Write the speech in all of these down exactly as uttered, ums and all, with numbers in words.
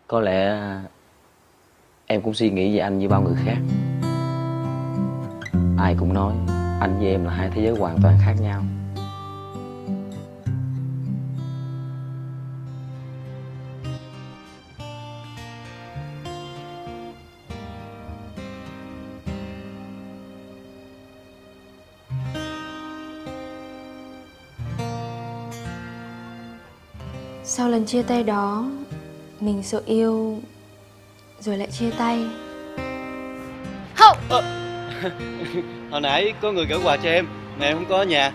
Có lẽ em cũng suy nghĩ về anh như bao người khác. Ai cũng nói anh với em là hai thế giới hoàn toàn khác nhau. Sau lần chia tay đó, mình sợ yêu rồi lại chia tay. Không. Ờ, hồi nãy có người gửi quà cho em mà em không có ở nhà.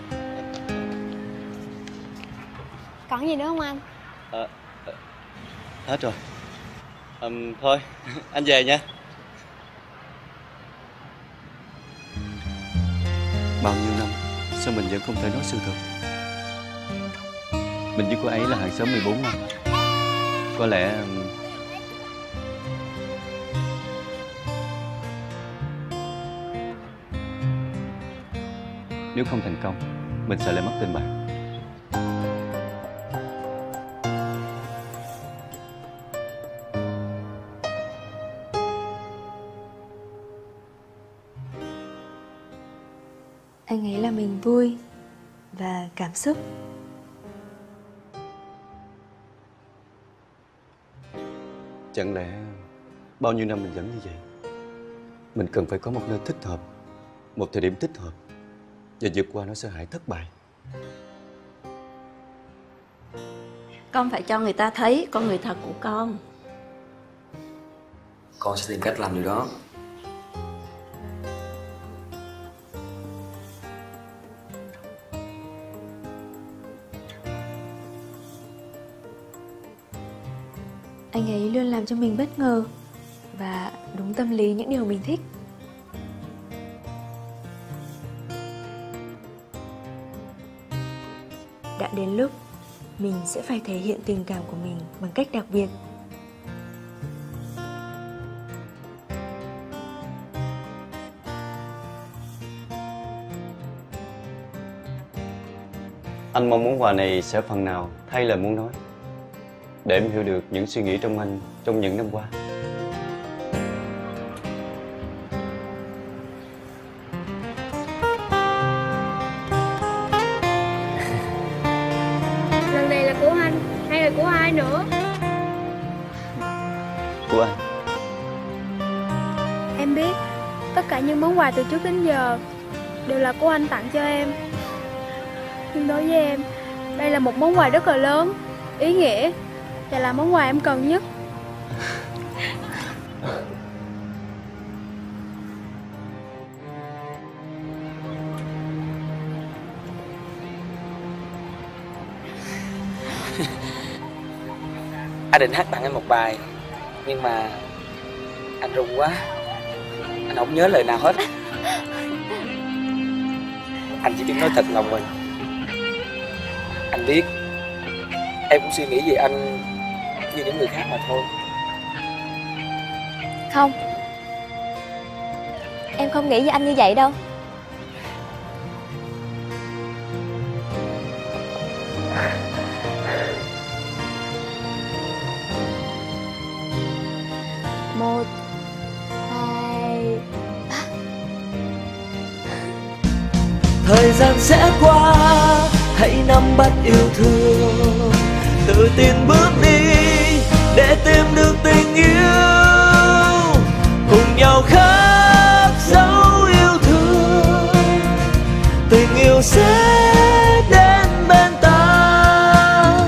Còn gì nữa không anh? Ờ, hết rồi. Ờ, thôi anh về nha. Bao nhiêu năm sao mình vẫn không thể nói sự thật. Mình với cô ấy là hàng xóm mười bốn năm. Có lẽ nếu không thành công, mình sợ lại mất tình bạn. Anh ấy là mình vui và cảm xúc. Chẳng lẽ bao nhiêu năm mình vẫn như vậy? Mình cần phải có một nơi thích hợp, một thời điểm thích hợp và vượt qua nỗi sợ hãi thất bại. Con phải cho người ta thấy con người thật của con. Con sẽ tìm cách làm điều đó. Anh ấy luôn làm cho mình bất ngờ và đúng tâm lý những điều mình thích. Đã đến lúc mình sẽ phải thể hiện tình cảm của mình bằng cách đặc biệt. Anh mong món quà này sẽ phần nào thay lời muốn nói, để em hiểu được những suy nghĩ trong anh trong những năm qua. Lần này là của anh hay là của ai nữa? Của anh. Em biết tất cả những món quà từ trước đến giờ đều là của anh tặng cho em. Nhưng đối với em, đây là một món quà rất là lớn, ý nghĩa và là món quà em cần nhất. Anh định hát tặng em một bài, nhưng mà anh run quá, anh không nhớ lời nào hết. Anh chỉ biết nói thật lòng mình. Anh biết em cũng suy nghĩ về anh như những người khác mà thôi. Không, em không nghĩ về anh như vậy đâu. Một, hai, ba. Thời gian sẽ qua, hãy nắm bắt yêu thương, tự tin bước đi để tìm được tình yêu, cùng nhau khắc dấu yêu thương. Tình yêu sẽ đến bên ta,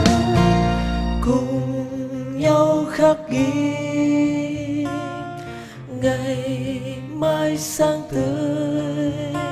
cùng nhau khắc ghi ngày mai sáng tươi.